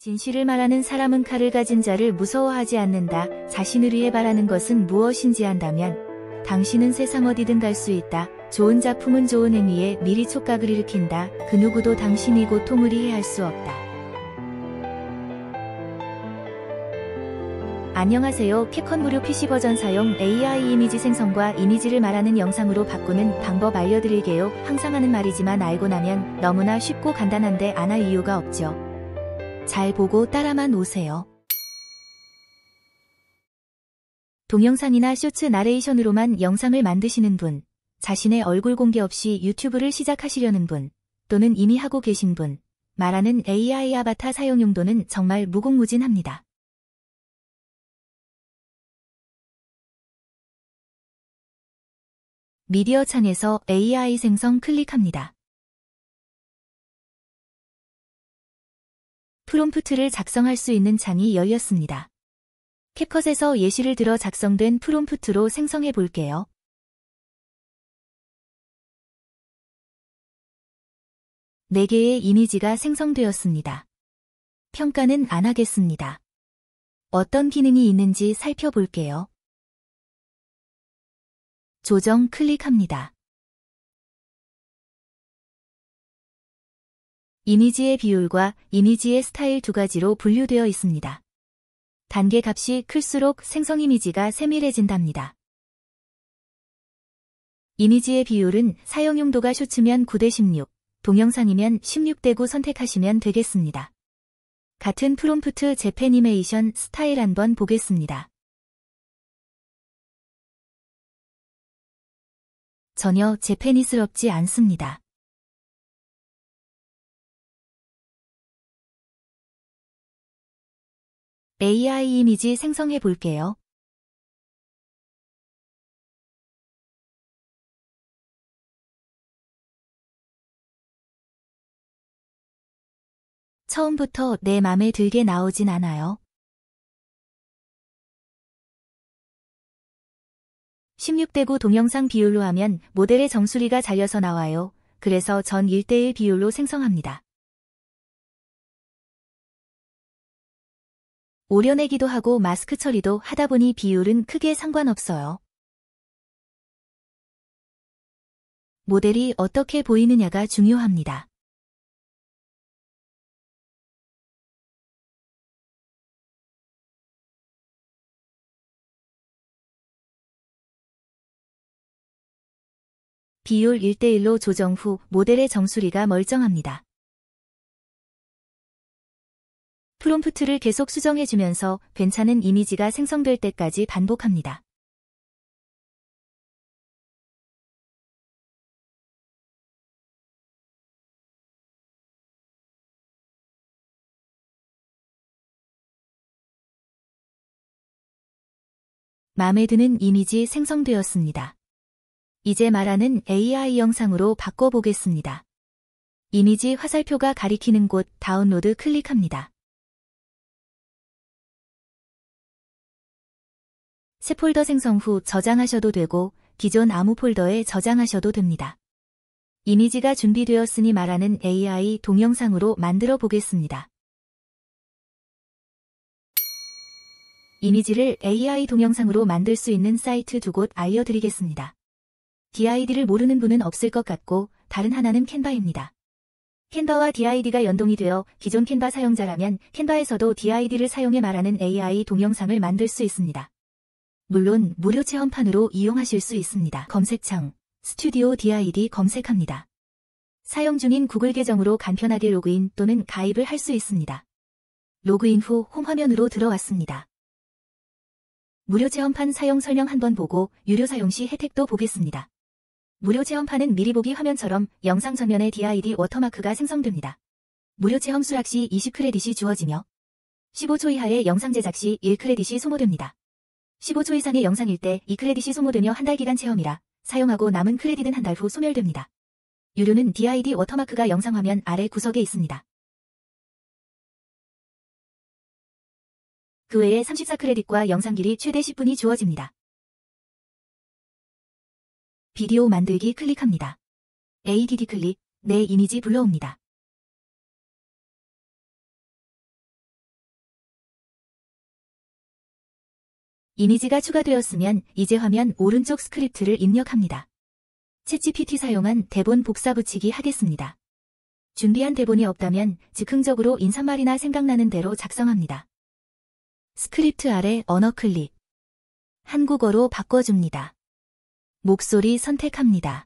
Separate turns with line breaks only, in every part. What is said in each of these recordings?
진실을 말하는 사람은 칼을 가진 자를 무서워하지 않는다. 자신을 위해 바라는 것은 무엇인지 안다면 당신은 세상 어디든 갈 수 있다. 좋은 작품은 좋은 행위에 미리 촉각을 일으킨다. 그 누구도 당신이 고통을 이해할 수 없다. 안녕하세요. 캡컷 무료 PC 버전 사용 AI 이미지 생성과 이미지를 말하는 영상으로 바꾸는 방법 알려드릴게요. 항상 하는 말이지만 알고 나면 너무나 쉽고 간단한데 안 할 이유가 없죠. 잘 보고 따라만 오세요. 동영상이나 쇼츠 나레이션으로만 영상을 만드시는 분, 자신의 얼굴 공개 없이 유튜브를 시작하시려는 분, 또는 이미 하고 계신 분, 말하는 AI 아바타 사용 용도는 정말 무궁무진합니다. 미디어 창에서 AI 생성 클릭합니다. 프롬프트를 작성할 수 있는 창이 열렸습니다. 캡컷에서 예시를 들어 작성된 프롬프트로 생성해 볼게요. 네 개의 이미지가 생성되었습니다. 평가는 안 하겠습니다. 어떤 기능이 있는지 살펴볼게요. 조정 클릭합니다. 이미지의 비율과 이미지의 스타일 두 가지로 분류되어 있습니다. 단계 값이 클수록 생성 이미지가 세밀해진답니다. 이미지의 비율은 사용 용도가 쇼츠면 9:16, 동영상이면 16:9 선택하시면 되겠습니다. 같은 프롬프트 재패니메이션 스타일 한번 보겠습니다. 전혀 재패니스럽지 않습니다. AI 이미지 생성해 볼게요. 처음부터 내 맘에 들게 나오진 않아요. 16:9 동영상 비율로 하면 모델의 정수리가 잘려서 나와요. 그래서 전 1:1 비율로 생성합니다. 오려내기도 하고 마스크 처리도 하다 보니 비율은 크게 상관없어요. 모델이 어떻게 보이느냐가 중요합니다. 비율 1:1로 조정 후 모델의 정수리가 멀쩡합니다. 프롬프트를 계속 수정해주면서 괜찮은 이미지가 생성될 때까지 반복합니다. 마음에 드는 이미지 생성되었습니다. 이제 말하는 AI 영상으로 바꿔보겠습니다. 이미지 화살표가 가리키는 곳 다운로드 클릭합니다. 새 폴더 생성 후 저장하셔도 되고 기존 아무 폴더에 저장하셔도 됩니다. 이미지가 준비되었으니 말하는 AI 동영상으로 만들어 보겠습니다. 이미지를 AI 동영상으로 만들 수 있는 사이트 두 곳 알려드리겠습니다. DID를 모르는 분은 없을 것 같고 다른 하나는 캔바입니다. 캔바와 DID가 연동이 되어 기존 캔바 사용자라면 캔바에서도 DID를 사용해 말하는 AI 동영상을 만들 수 있습니다. 물론 무료 체험판으로 이용하실 수 있습니다. 검색창 스튜디오 DID 검색합니다. 사용 중인 구글 계정으로 간편하게 로그인 또는 가입을 할 수 있습니다. 로그인 후 홈 화면으로 들어왔습니다. 무료 체험판 사용 설명 한번 보고 유료 사용 시 혜택도 보겠습니다. 무료 체험판은 미리 보기 화면처럼 영상 전면에 DID 워터마크가 생성됩니다. 무료 체험 수락 시 20크레딧이 주어지며 15초 이하의 영상 제작 시 1크레딧이 소모됩니다. 15초 이상의 영상일 때 2크레딧이 소모되며 한 달 기간 체험이라 사용하고 남은 크레딧은 한 달 후 소멸됩니다. 유료는 DID 워터마크가 영상 화면 아래 구석에 있습니다. 그 외에 34크레딧과 영상 길이 최대 10분이 주어집니다. 비디오 만들기 클릭합니다. ADD 클릭, 내 이미지 불러옵니다. 이미지가 추가되었으면 이제 화면 오른쪽 스크립트를 입력합니다. 챗GPT 사용한 대본 복사 붙이기 하겠습니다. 준비한 대본이 없다면 즉흥적으로 인사말이나 생각나는 대로 작성합니다. 스크립트 아래 언어 클릭. 한국어로 바꿔줍니다. 목소리 선택합니다.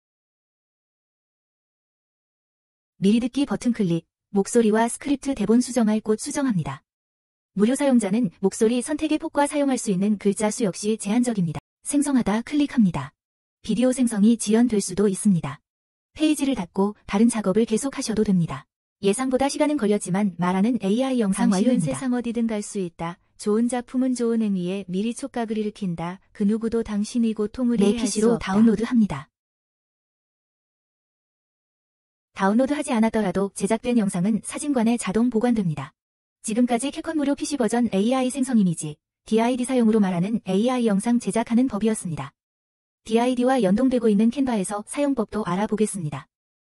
미리 듣기 버튼 클릭. 목소리와 스크립트 대본 수정할 곳 수정합니다. 무료 사용자는 목소리 선택의 폭과 사용할 수 있는 글자 수 역시 제한적입니다. 생성하다 클릭합니다. 비디오 생성이 지연될 수도 있습니다. 페이지를 닫고 다른 작업을 계속하셔도 됩니다. 예상보다 시간은 걸렸지만 말하는 AI 영상 완료입니다. 세상 어디든 갈 수 있다. 좋은 작품은 좋은 행위에 미리 촉각을 일으킨다. 그 누구도 당신의 고통을 이해할 수 없다. 내 PC로 다운로드합니다. 다운로드하지 않았더라도 제작된 영상은 사진관에 자동 보관됩니다. 지금까지 캡컷 무료 PC 버전 AI 생성 이미지, DID 사용으로 말하는 AI 영상 제작하는 법이었습니다. DID와 연동되고 있는 캔바에서 사용법도 알아보겠습니다.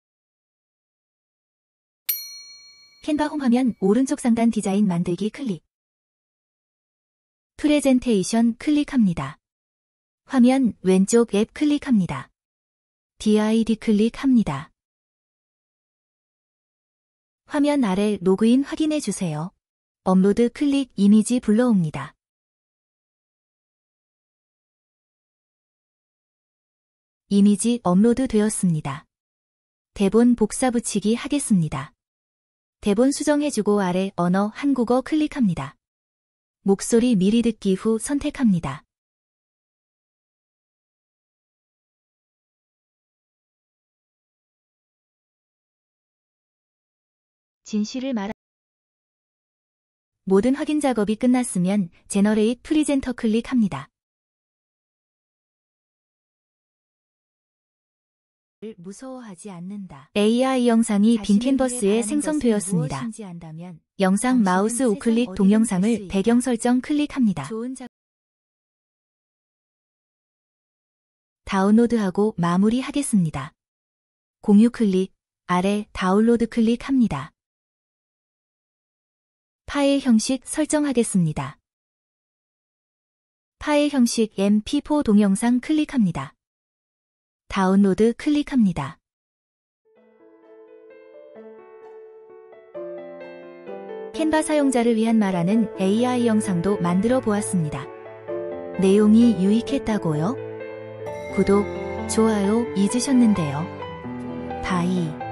캔바 홈 화면 오른쪽 상단 디자인 만들기 클릭. 프레젠테이션 클릭합니다. 화면 왼쪽 앱 클릭합니다. DID 클릭합니다. 화면 아래 로그인 확인해 주세요. 업로드 클릭 이미지 불러옵니다. 이미지 업로드 되었습니다. 대본 복사 붙이기 하겠습니다. 대본 수정해주고 아래 언어 한국어 클릭합니다. 목소리 미리 듣기 후 선택합니다. 진실을 말하 모든 확인 작업이 끝났으면 제너레이트 프리젠터 클릭합니다. 무서워하지 않는다. AI 영상이 빈 캔버스에 생성되었습니다. 영상 마우스 우클릭 동영상을 배경 설정 클릭합니다. 다운로드하고 마무리하겠습니다. 공유 클릭, 아래 다운로드 클릭합니다. 파일 형식 설정하겠습니다. 파일 형식 MP4 동영상 클릭합니다. 다운로드 클릭합니다. 캔바 사용자를 위한 말하는 AI 영상도 만들어 보았습니다. 내용이 유익했다고요? 구독, 좋아요 잊으셨는데요. 바이.